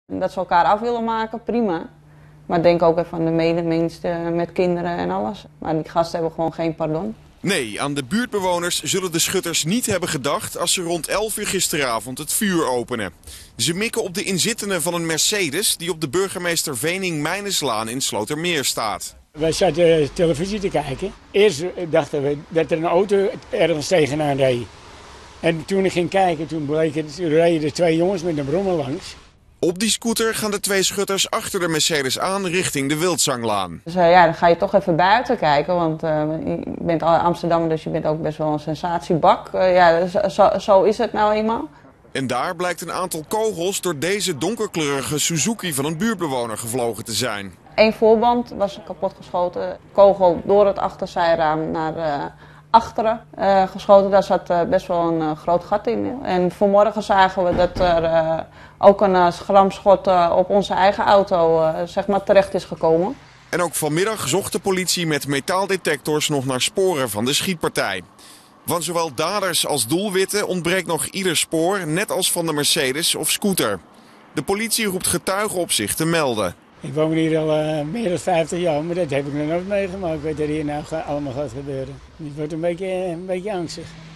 Dat ze elkaar af willen maken, prima. Maar denk ook even aan de medemensen met kinderen en alles. Maar die gasten hebben gewoon geen pardon. Nee, aan de buurtbewoners zullen de schutters niet hebben gedacht als ze rond 11 uur gisteravond het vuur openen. Ze mikken op de inzittenden van een Mercedes die op de burgemeester Vening-Mijneslaan in Slotermeer staad. Wij zaten televisie te kijken. Eerst dachten we dat er een auto ergens tegenaan reed. En toen ik ging kijken, toen reden er 2 jongens met een brommer langs. Op die scooter gaan de 2 schutters achter de Mercedes aan richting de Wildzanglaan. Dus ja, dan ga je toch even buiten kijken, want je bent al Amsterdammer, dus je bent ook best wel een sensatiebak. Ja, zo is het nou eenmaal. En daar blijkt een aantal kogels door deze donkerkleurige Suzuki van een buurtbewoner gevlogen te zijn. 1 voorband was kapotgeschoten, kogel door het achterzijraam naar achteren geschoten. Daar zat best wel een groot gat in. En vanmorgen zagen we dat er ook een schramschot op onze eigen auto zeg maar terecht is gekomen. En ook vanmiddag zocht de politie met metaaldetectors nog naar sporen van de schietpartij. Van zowel daders als doelwitten ontbreekt nog ieder spoor, net als van de Mercedes of scooter. De politie roept getuigen op zich te melden. Ik woon hier al meer dan 50 jaar, maar dat heb ik nog nooit meegemaakt. Wat er hier nou allemaal gaat gebeuren. Het wordt een beetje angstig.